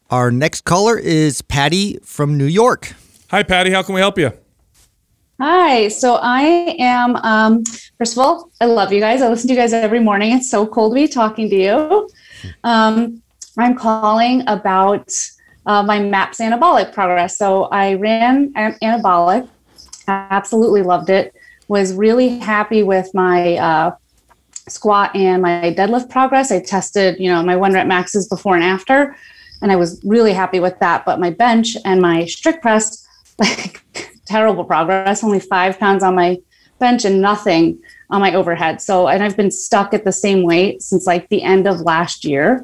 Our next caller is Patty from New York. Hi, Patty. How can we help you? Hi. So I am, first of all, I love you guys. I listen to you guys every morning. It's so cool to be talking to you. I'm calling about my MAPS anabolic progress. So I ran anabolic. I absolutely loved it. Was really happy with my squat and my deadlift progress. I tested, my 1 rep maxes before and after, and I was really happy with that. But my bench and my strict press, terrible progress, only 5 pounds on my bench and nothing on my overhead. So, and I've been stuck at the same weight since the end of last year.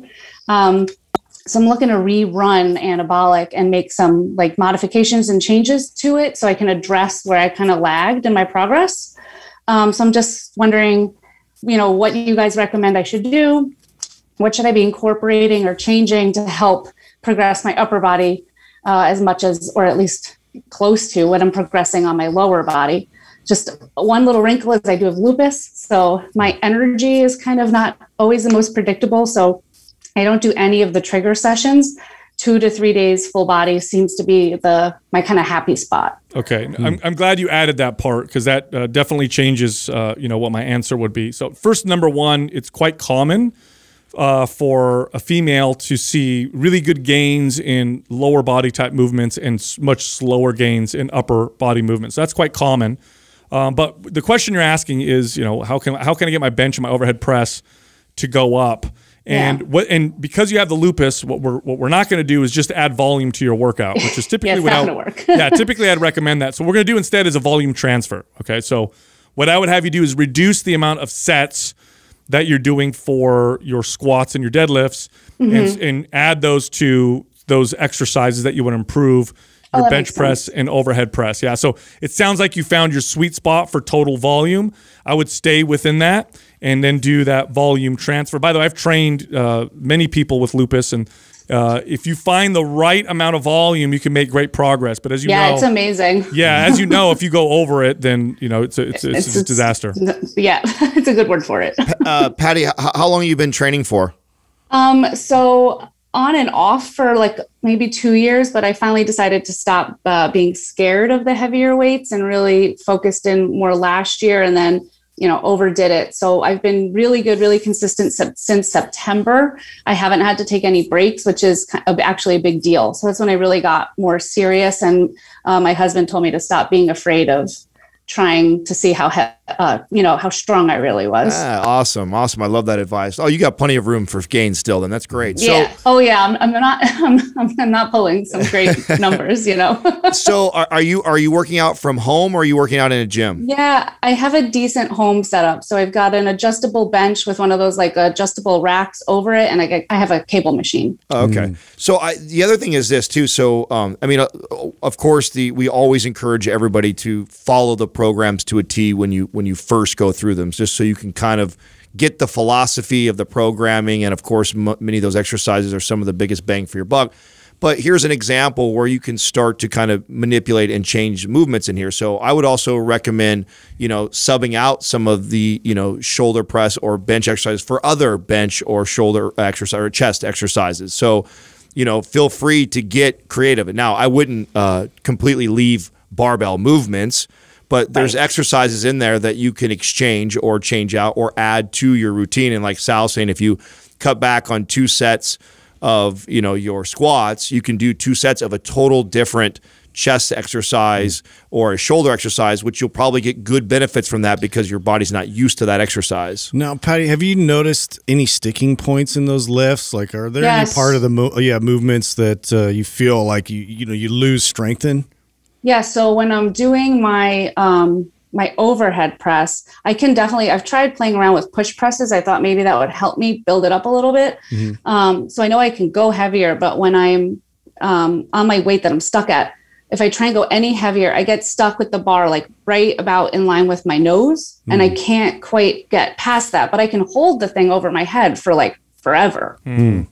So I'm looking to rerun anabolic and make some modifications and changes to it so I can address where I kind of lagged in my progress. So I'm just wondering, what you guys recommend I should do? What should I be incorporating or changing to help progress my upper body as much as, or at least close to what I'm progressing on my lower body? Just one little wrinkle is I do have lupus. So my energy is kind of not always the most predictable. So I don't do any of the trigger sessions. 2 to 3 days full body seems to be my kind of happy spot. Okay. I'm glad you added that part because that definitely changes, what my answer would be. So first, number one, it's quite common for a female to see really good gains in lower body type movements and much slower gains in upper body movements. So that's quite common. But the question you're asking is, how can I get my bench and my overhead press to go up? And because you have the lupus, what we're not going to do is just add volume to your workout, which is typically typically I'd recommend that. So what we're going to do instead is a volume transfer. Okay, so what I would have you do is reduce the amount of sets that you're doing for your squats and your deadlifts, and add those to those exercises that you want to improve your bench press and overhead press. Yeah, so it sounds like you found your sweet spot for total volume. I would stay within that and then do that volume transfer. By the way, I've trained many people with lupus, and if you find the right amount of volume, you can make great progress. But as you know, it's amazing. Yeah, as you know, if you go over it, then it's a disaster. Yeah, it's a good word for it. Patty, how long have you been training for? So on and off for maybe 2 years, but I finally decided to stop being scared of the heavier weights and really focused in more last year, and then overdid it. So I've been really good, really consistent since September. I haven't had to take any breaks, which is actually a big deal. So that's when I really got more serious. And my husband told me to stop being afraid of trying to see how strong I really was. Awesome. I love that advice. Oh, you got plenty of room for gains still. Then that's great. Yeah. I'm not pulling some great numbers. So are you working out from home or are you working out in a gym? Yeah, I have a decent home setup. So I've got an adjustable bench with one of those adjustable racks over it, and I have a cable machine. Okay. So the other thing is this too. So of course we always encourage everybody to follow the programs to a T when you first go through them, just so you can kind of get the philosophy of the programming. And of course, many of those exercises are some of the biggest bang for your buck. But here's an example where you can start to kind of manipulate and change movements in here. So I would also recommend, subbing out some of the, shoulder press or bench exercises for other bench or shoulder exercise or chest exercises. So, feel free to get creative. And now I wouldn't completely leave barbell movements, but there's exercises in there that you can exchange or change out or add to your routine. And like Sal's saying, if you cut back on 2 sets of, your squats, you can do 2 sets of a total different chest exercise or a shoulder exercise, which you'll probably get good benefits from that because your body's not used to that exercise. Now, Patty, have you noticed any sticking points in those lifts? Are there any part of the movements that you feel like you lose strength in? Yeah, so when I'm doing my my overhead press, I've tried playing around with push presses. I thought maybe that would help me build it up a little bit. So I know I can go heavier, but when I'm on my weight that I'm stuck at, if I try and go any heavier, I get stuck with the bar right about in line with my nose, and I can't quite get past that, but I can hold the thing over my head for forever.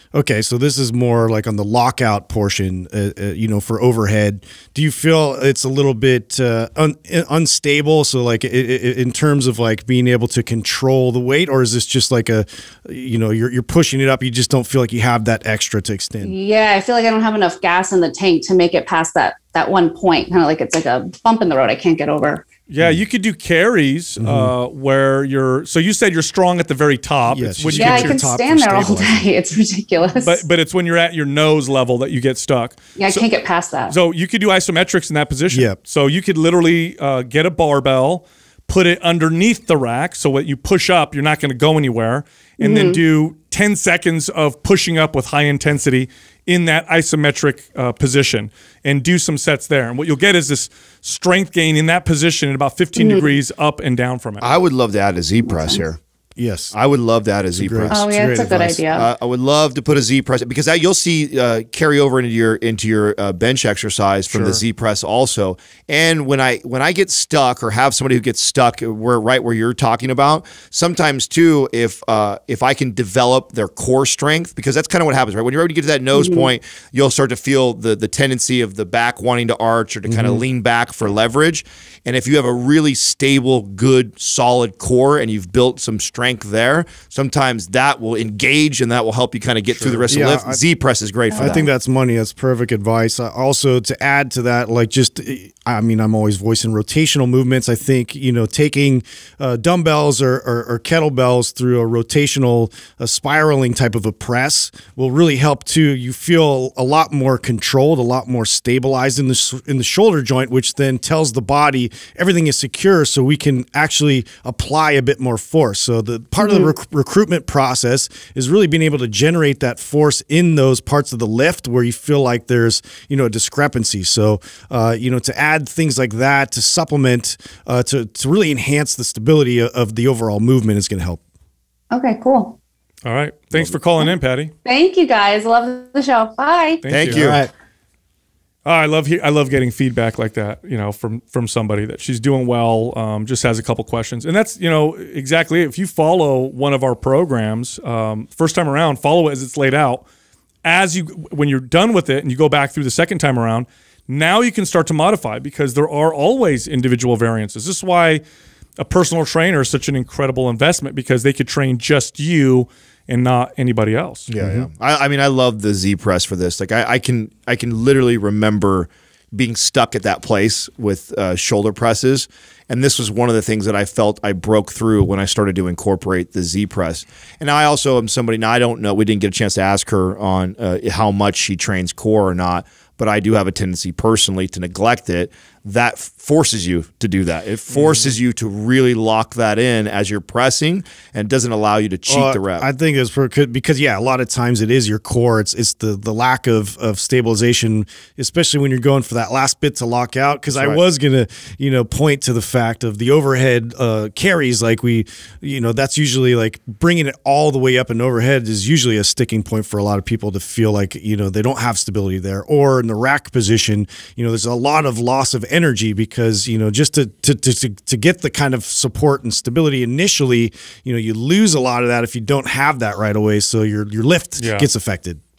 Okay, so this is more like on the lockout portion, for overhead. Do you feel it's a little bit unstable? So like in terms of like being able to control the weight, or is this just like you're pushing it up, you just don't feel like you have that extra to extend? Yeah, I feel like I don't have enough gas in the tank to make it past that one point. Kind of like it's like a bump in the road I can't get over. Yeah, you could do carries where you said you're strong at the very top. Yes, I can stand there all day. It's ridiculous. But it's when you're at your nose level that you get stuck. Yeah, I can't get past that. So you could do isometrics in that position. Yep. So you could literally get a barbell, put it underneath the rack, so when you push up, you're not going to go anywhere, and then do 10 seconds of pushing up with high intensity in that isometric position, and do some sets there. And what you'll get is this strength gain in that position at about 15 degrees up and down from it. I would love to add a Z press here. Yes, I would love to add a Z press. Oh yeah, that's a good idea. I would love to put a Z press because you'll see carry over into your bench exercise from the Z press also. And when I get stuck or have somebody who gets stuck right where you're talking about, sometimes too, if I can develop their core strength, because that's kind of what happens, right? When you're ready to get to that nose point, you'll start to feel the tendency of the back wanting to arch or to kind of lean back for leverage. And if you have a really stable, good, solid core and you've built some strength there, sometimes that will engage and that will help you kind of get through the rest of the lift. Z press is great for that. I think that's money. That's perfect advice. Also, to add to that, I'm always voicing rotational movements. I think, taking dumbbells or kettlebells through a rotational spiraling type of a press will really help too. You feel a lot more controlled, a lot more stabilized in the shoulder joint, which then tells the body everything is secure, so we can actually apply a bit more force. So the part of the recruitment process is really being able to generate that force in those parts of the lift where you feel like there's a discrepancy. So to add things like that to supplement to really enhance the stability of the overall movement is going to help. Okay, cool. All right. Thanks for calling in, Patty. Thank you, guys. Love the show. Bye. Thank you. All right. I love getting feedback like that, from somebody that she's doing well, just has a couple questions. And that's, exactly, if you follow one of our programs, first time around, follow it as it's laid out. When you're done with it and you go back through the second time around, now you can start to modify, because there are always individual variances. This is why a personal trainer is such an incredible investment, because they could train just you and not anybody else. Yeah. I love the Z press for this. Like I can literally remember being stuck at that place with shoulder presses, and this was one of the things that I felt I broke through when I started to incorporate the Z press. And I also am somebody, now I don't know, we didn't get a chance to ask her on how much she trains core or not, but I do have a tendency personally to neglect it. That forces you to do that. It forces you to really lock that in as you're pressing, and doesn't allow you to cheat the rep. I think it's because a lot of times it is your core. It's the lack of stabilization, especially when you're going for that last bit to lock out. Because I was gonna point to the fact of the overhead carries, like that's usually like bringing it all the way up and overhead is usually a sticking point for a lot of people to feel like they don't have stability there. Or in the rack position, there's a lot of loss of energy, because just to get the kind of support and stability initially, you lose a lot of that if you don't have that right away, so your lift gets affected.